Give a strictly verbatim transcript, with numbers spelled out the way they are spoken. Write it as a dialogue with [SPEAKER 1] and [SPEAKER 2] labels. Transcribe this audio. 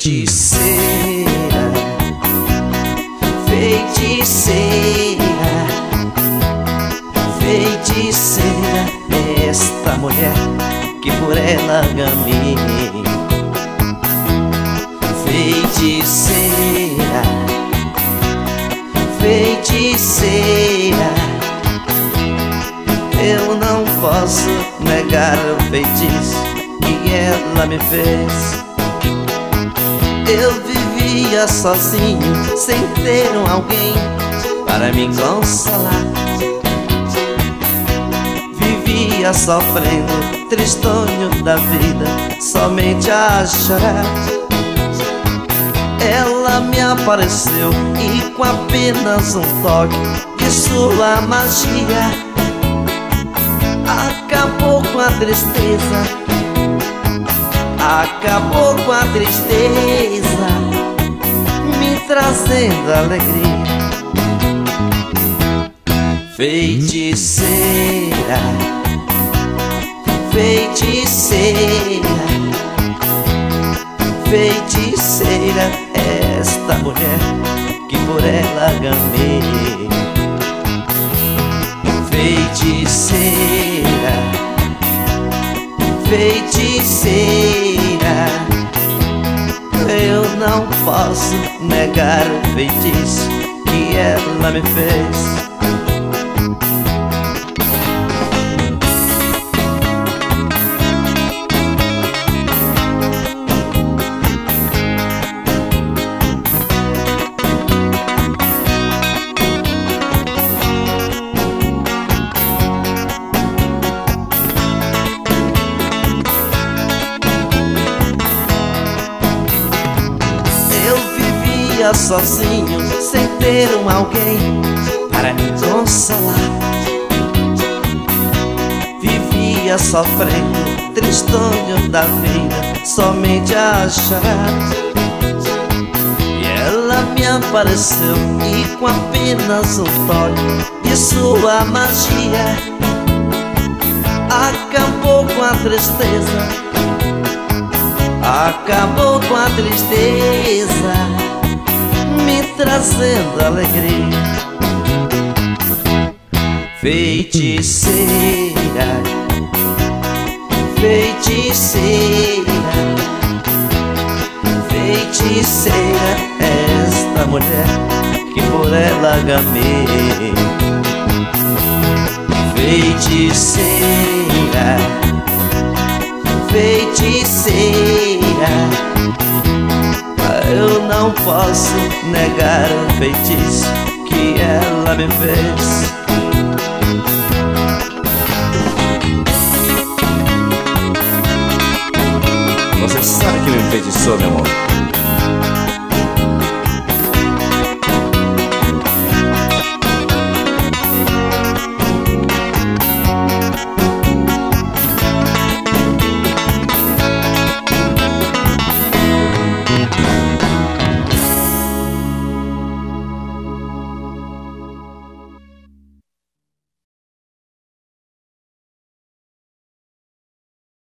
[SPEAKER 1] Feiticeira, feiticeira, feiticeira, esta mulher que por ela gamei. Feiticeira, feiticeira, eu não posso negar o feitiço que ela me fez. Eu vivia sozinho, sem ter um alguém para me consolar. Vivia sofrendo, tristonho da vida, somente a chorar. Ela me apareceu e com apenas um toque de sua magia acabou com a tristeza, acabou com a tristeza, me trazendo alegria. Feiticeira, feiticeira, feiticeira, esta mulher que por ela gamei. Feiticeira, feiticeira, eu não posso negar o feitiço que ela me fez. Sozinho, sem ter um alguém para me consolar. Vivia sofrendo, tristonho da vida, somente a chorar. E ela me apareceu e com apenas um toque de sua magia acabou com a tristeza, acabou com a tristeza, me trazendo alegria. Feiticeira, feiticeira, feiticeira, esta mulher que por ela gamei. Feiticeira, feiticeira, eu não posso negar o feitiço que ela me fez.
[SPEAKER 2] Você sabe que me enfeitiçou, meu amor.